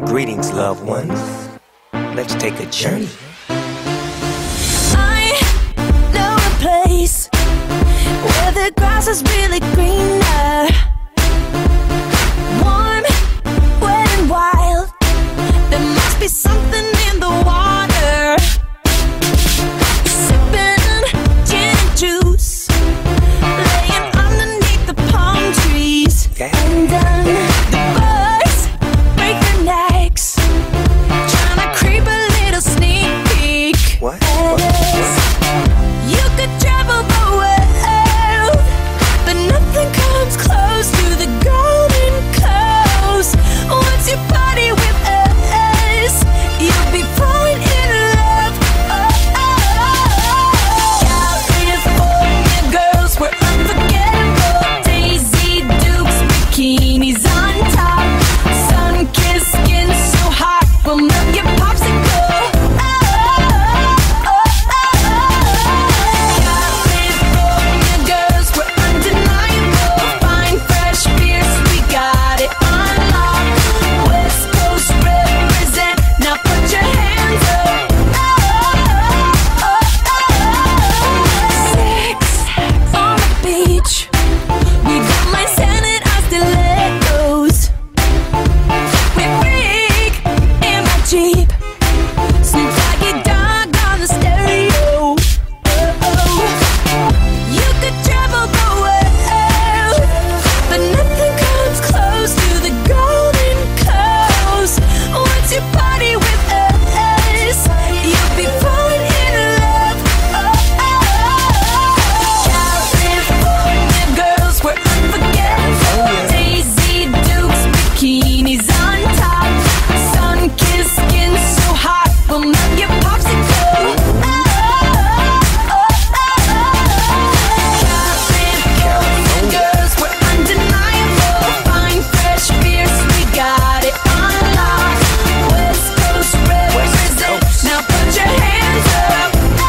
Greetings, loved ones. Let's take a journey. I know a place where the grass is really greener, warm, wet and wild. There must be something in the water. Sipping gin and juice, laying underneath the palm trees. And then the birds break their necks, trying to creep a little sneak peek. What? You could travel the world, but nothing comes close to the golden coast. Once you party with us, you'll be falling in love. California girls, we're unforgettable. Daisy Dukes, bikinis on top, sun-kissed skin so hot, we'll melt your popsicle. California girls, we're undeniable. Fine, fresh beers, we got it on lock. West Coast represent, now put your hands up. Sex on the beach, we got my sanitized stilettos. We freak in my Jeep, Snoop Doggy Dogg on the stereo. You could travel the world, but nothing comes close to the golden coast. Once you party with us, you'll be falling in love. California girls, we're unforgettable. Daisy Dukes, bikinis on top, sun-kissed skin so hot, we'll melt your popsicle. California girls, we're undeniable. Fine, fresh beers, we got it on lock. West Coast represent, now put your hands up.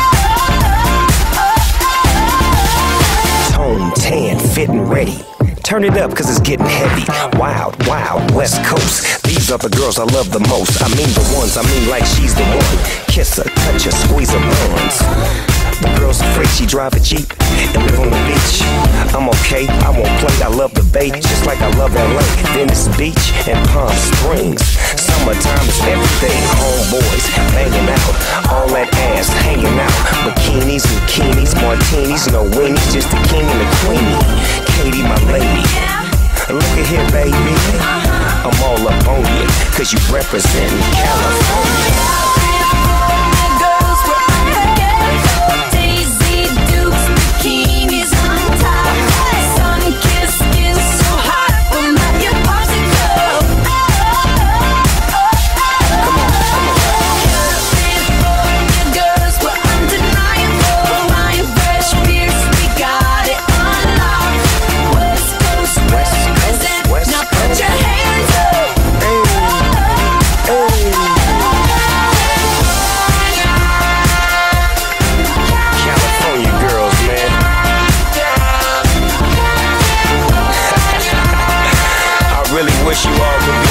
Tone, tan, fit and ready. Turn it up cause it's getting heavy. Wild, wild, West Coast. These are the girls I love the most. I mean the ones, I mean like she's the one. Kiss her, touch her, squeeze her buns. The girl's afraid she drive a Jeep and live on the beach. I'm okay, I won't play, I love the bay, just like I love LA. Venice Beach and Palm Springs. Summertime is everything. Homeboys banging out, all that ass hanging out. Bikinis, bikinis, martinis, no weenies, just the king and the queenie. Katie, my lady. Look at here, baby. I'm all up on you, cause you represent California. Girls, we're unforgettable. Daisy Dukes, bikinis on top, sun-kissed skin so hot, we'll melt your popsicle. California girls, we're undeniable. Fine, fresh beers, we got it on lock. West Coast represent, now put your hands up. California girls, man. I really wish you all the